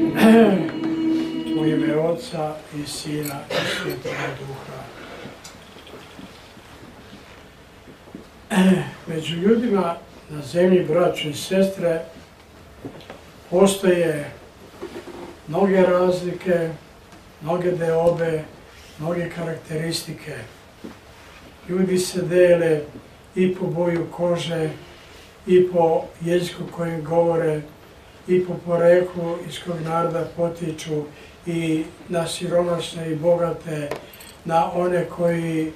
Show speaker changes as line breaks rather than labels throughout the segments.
U ime Oca i Sina i Svetoga Duha. Među ljudima na zemlji, braćo i sestre, postoje mnoge razlike, mnoge deobe, mnoge karakteristike. Ljudi se dele i po boju kože, i po jeziku kojim govore, i po poreklu iz kog naroda potiču, i na siromašne i bogate, na one koji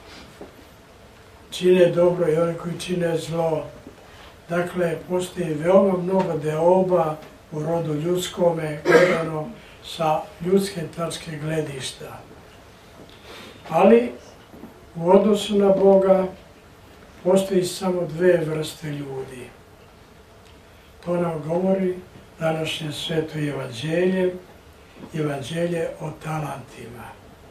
čine dobro i one koji čine zlo. Dakle, postoji veoma mnogo deoba u rodu ljudskome, gledano sa ljudske tačke gledišta. Ali u odnosu na Boga postoji samo dve vrste ljudi. To nam govori današnje sveto evanđelje, evanđelje o talentima.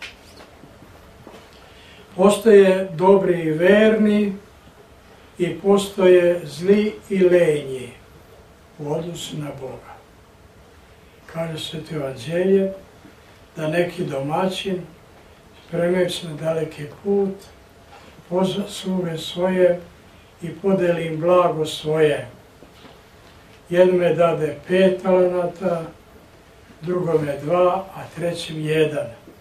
Postoje dobri i verni i postoje zli i lenji u odnosu na Boga. Kaže sveto evanđelje da neki domaćin, spremajući na daleki put, pozva sluge svoje i podeli im blago svoje. Jednome dade 5 talenata, drugome 2, a trećim 1.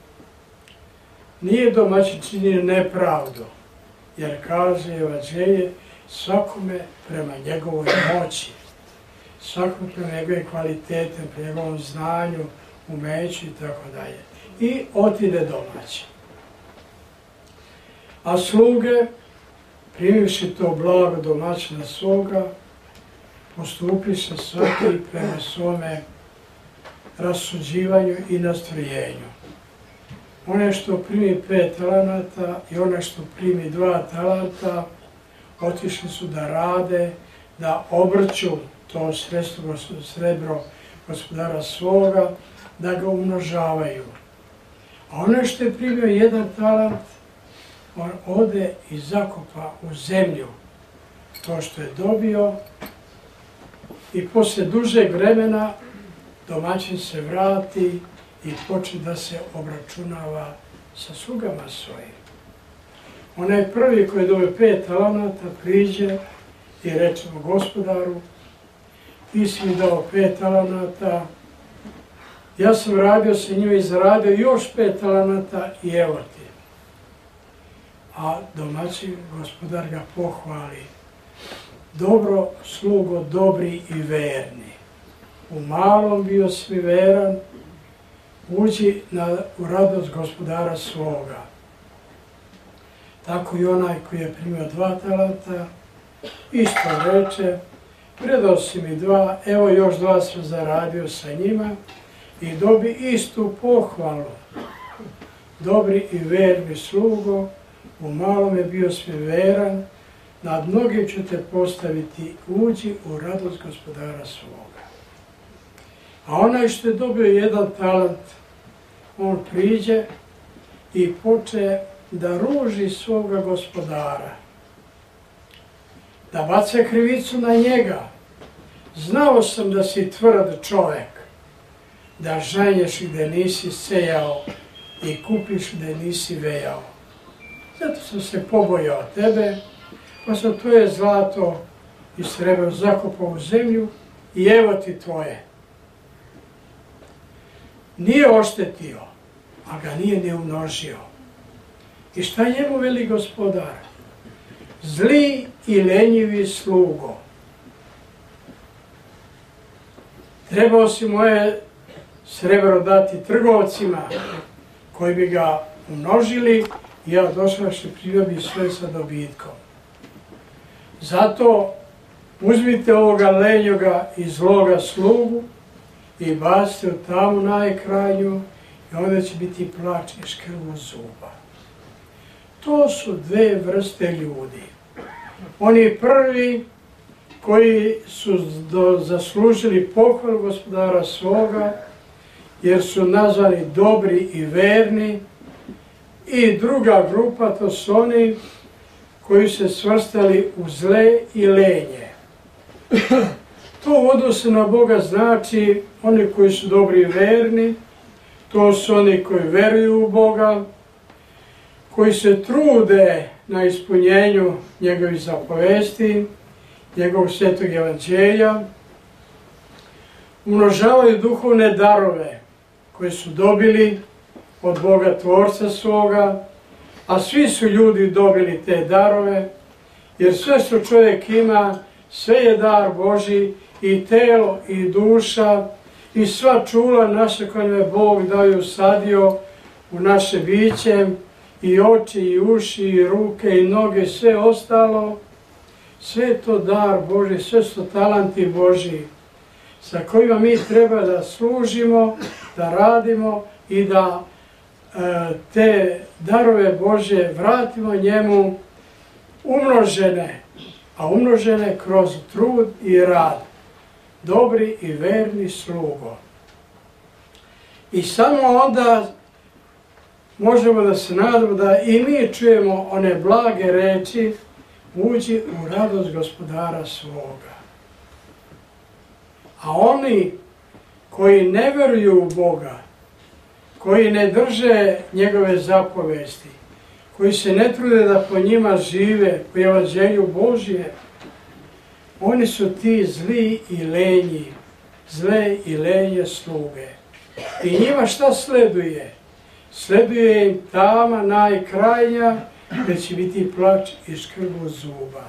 Nije domaćin činio nepravdu, jer kaže evanđelje svakome prema njegovoj moći, svakome prema njegove kvalitete, prema njegovom znanju, umeću i tako dalje. I otide domaćin. A sluge, primivši to blago domaćina svoga, postupi se svaki prema svome rasuđivanju i nastrojenju. One što primi 5 talenata i one što primi 2 talenta, otišli su da rade, da obrću to srebro gospodara svoga, da ga umnožavaju. A one što je primio 1 talant, on ode i zakopa u zemlju to što je dobio i posle dužeg vremena domaćin se vrati i počne da se obračunava sa slugama svojim. Onaj prvi koji je dobio 5 talenata priđe i reče mu: gospodaru, ti si mi dao 5 talenata, ja sam radio sa njima i zaradio još 5 talenata i evo ti. A domaćin gospodar ga pohvali: dobro slugo, dobri i verni. U malom bio si mi veran, uđi u radost gospodara svoga. Tako i onaj koji je primio 2 talenta, isto reče: predao si mi 2, evo još 2 sam zaradio sa njima, i dobi istu pohvalu. Dobri i verni slugo, u malom je bio si mi veran, nad mnogim ću te postaviti, uđi u radost gospodara svoga. A onaj što je dobio 1 talent, on priđe i poče da ruži svoga gospodara, da baca krivicu na njega. Znao sam da si tvrd čovek, da žanješ gde nisi sejao i kupiš gde nisi vejao. Zato sam se pobojao tebe, pa sam tvoje zlato i srebro zakopao u zemlju i evo ti tvoje. Nije oštetio, a ga nije ni umnožio. I šta njemu veli gospodar? Zli i lenjivi slugo. Trebao si moje srebro dati trgovcima koji bi ga umnožili i ja došavši primio bi sve sa dobitkom. Zato uzmite ovoga lenjoga i zloga slugu i bacite u tamu najkrajnju i onda će biti plač i škrbu zuba. To su 2 vrste ljudi. Oni prvi koji su zaslužili pohvalu gospodara svoga jer su nazvani dobri i verni, i druga grupa, to su oni koji se svrstali u zle i lenje. To u odnosu na Boga znači oni koji su dobri i verni, to su oni koji veruju u Boga, koji se trude na ispunjenju njegovih zapovesti, njegovog svetog evanđelja, umnožavaju duhovne darove koje su dobili od Boga Tvorca svoga, a svi su ljudi dobili te darove, jer sve što čovjek ima, sve je dar Božji, i telo, i duša, i sva čula naša koja nam je Bog dao i usadio u naše biće, i oči, i uši, i ruke, i noge, sve ostalo, sve je to dar Božji, sve su talanti Božji, sa kojima mi treba da služimo, da radimo i da te darove Božje vratimo njemu umnožene, a umnožene kroz trud i rad, dobri i verni slugo. I samo onda možemo da se nadamo da i mi čujemo one blage reči, uđi u radost gospodara svoga. A oni koji ne veruju u Boga, koji ne drže njegove zapovesti, koji se ne trude da po njima žive, po evanđelju Božje, oni su ti zli i lenji, zle i lenje sluge. I njima šta sleduje? Sleduje im tama najkrajnja, gdje će biti plač i škrgu zuba.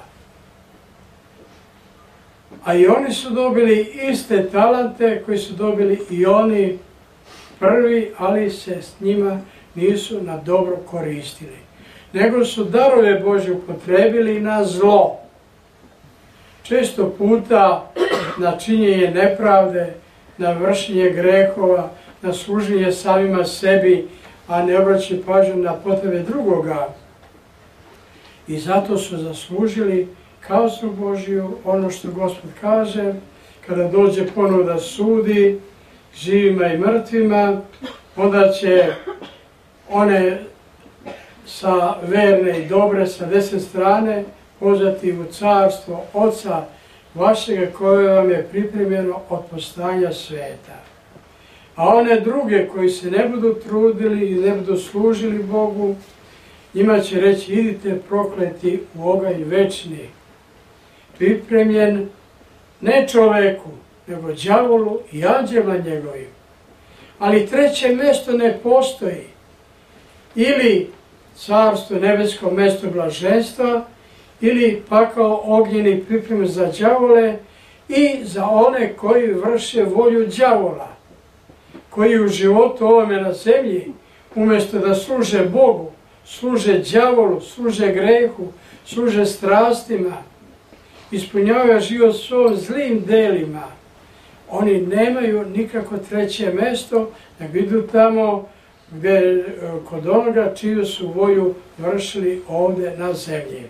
A i oni su dobili iste talante koji su dobili i oni prvi, ali se s njima nisu na dobro koristili. Nego su darove Božje upotrebili na zlo. Često puta na činjenje nepravde, na vršenje grehova, na služenje samima sebi, a ne obraćaju pažnju na potrebe drugoga. I zato su zaslužili kaznu Božju, ono što Gospod kaže, kada dođe ponovo da sudi živima i mrtvima, onda će one sa verne i dobre, sa desne strane, pozvati u carstvo Oca vašega koje vam je pripremljeno od postojanja sveta. A one druge koji se ne budu trudili i ne budu služili Bogu, njima će reći idite prokleti u oganj večni, pripremljen ne čoveku, nego đavolu i anđelima njegovim. Ali treće mesto ne postoji. Ili carstvo nebesko, mesto blaženstva, ili pakao ognjeni pripremljen za đavole i za one koji vrše volju đavola, koji u životu ovome na zemlji, umjesto da služe Bogu, služe đavolu, služe grehu, služe strastima, ispunjavaju život svojim zlim delima. Oni nemaju nikako treće mesto, nego idu tamo gdje, kod onoga čiju su volju vršili ovdje na zemlji.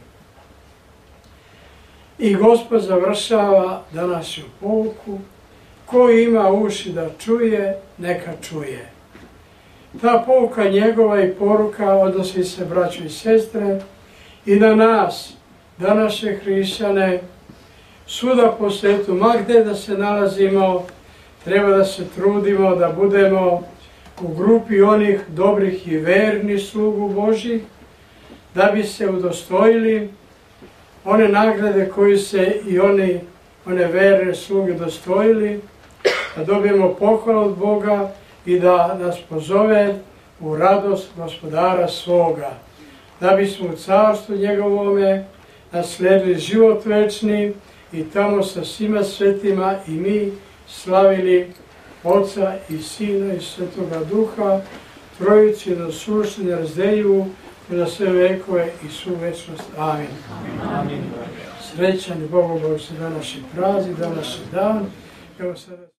I Gospod završava današnju pouku, ko ima uši da čuje, neka čuje. Ta pouka njegova i poruka odnosi se, braćo i sestre, i na nas, današnje hrišćane, svuda po svetu, ma gde da se nalazimo, treba da se trudimo da budemo u grupi onih dobrih i vernih slugu Božih, da bi se udostojili one nagrade koje se i one verne sluge dostojili, da dobijemo pohvalu od Boga i da nas pozove u radost gospodara svoga, da bismo u carstvu njegovome nasledili život večni i tamo sa svima svetima i mi slavili Oca i Sina i Svetoga Duha, Trojici da slušaju i razdelju za sve vekove i svu večnost. Amin. Srećan i Bogobog se današnji praznik, današnji dan.